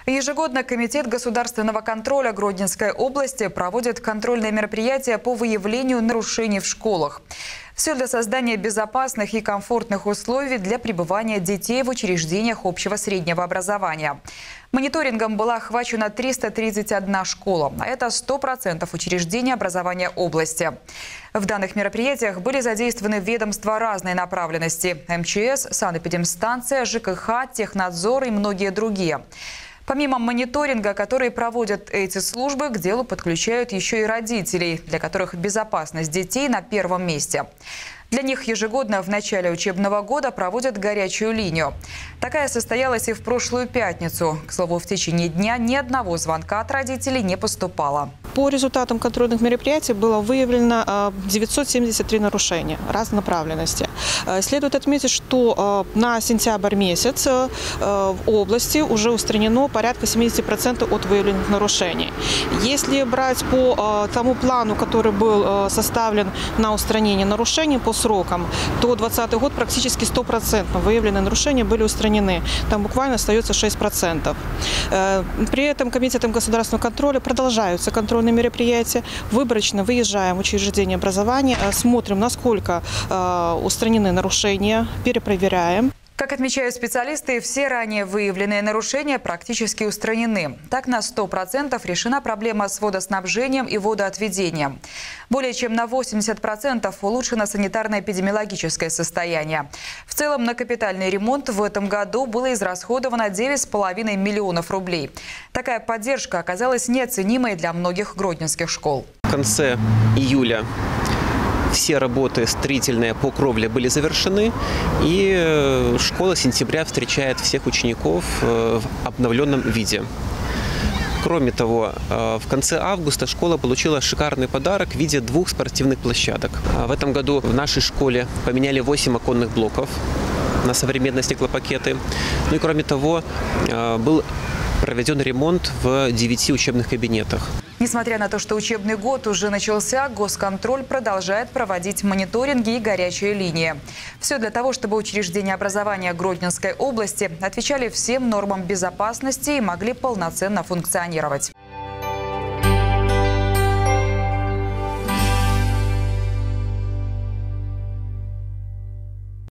Ежегодно Комитет государственного контроля Гродненской области проводит контрольные мероприятия по выявлению нарушений в школах. Все для создания безопасных и комфортных условий для пребывания детей в учреждениях общего среднего образования. Мониторингом была охвачена 331 школа, а это 100% учреждений образования области. В данных мероприятиях были задействованы ведомства разной направленности – МЧС, санэпидемстанция, ЖКХ, Технадзор и многие другие. Помимо мониторинга, который проводят эти службы, к делу подключают еще и родителей, для которых безопасность детей на первом месте. Для них ежегодно в начале учебного года проводят горячую линию. Такая состоялась и в прошлую пятницу. К слову, в течение дня ни одного звонка от родителей не поступало. По результатам контрольных мероприятий было выявлено 973 нарушения разной направленности. Следует отметить, что на сентябрь месяц в области уже устранено порядка 70% от выявленных нарушений. Если брать по тому плану, который был составлен на устранение нарушений по срокам, то 2020 год практически 100% выявленные нарушения были устранены. Там буквально остается 6%. При этом Комитетом государственного контроля продолжаются контрольные мероприятия. Выборочно выезжаем в учреждения образования, смотрим, насколько устранены нарушения, перепроверяем. Как отмечают специалисты, все ранее выявленные нарушения практически устранены. Так, на 100% решена проблема с водоснабжением и водоотведением. Более чем на 80% улучшено санитарно-эпидемиологическое состояние. В целом, на капитальный ремонт в этом году было израсходовано 9,5 миллионов рублей. Такая поддержка оказалась неоценимой для многих гродненских школ. В конце июля все работы строительные по кровле были завершены, и школа с сентября встречает всех учеников в обновленном виде. Кроме того, в конце августа школа получила шикарный подарок в виде 2 спортивных площадок. В этом году в нашей школе поменяли 8 оконных блоков на современные стеклопакеты. Ну и кроме того, был проведен ремонт в 9 учебных кабинетах. Несмотря на то, что учебный год уже начался, госконтроль продолжает проводить мониторинги и горячие линии. Все для того, чтобы учреждения образования Гродненской области отвечали всем нормам безопасности и могли полноценно функционировать.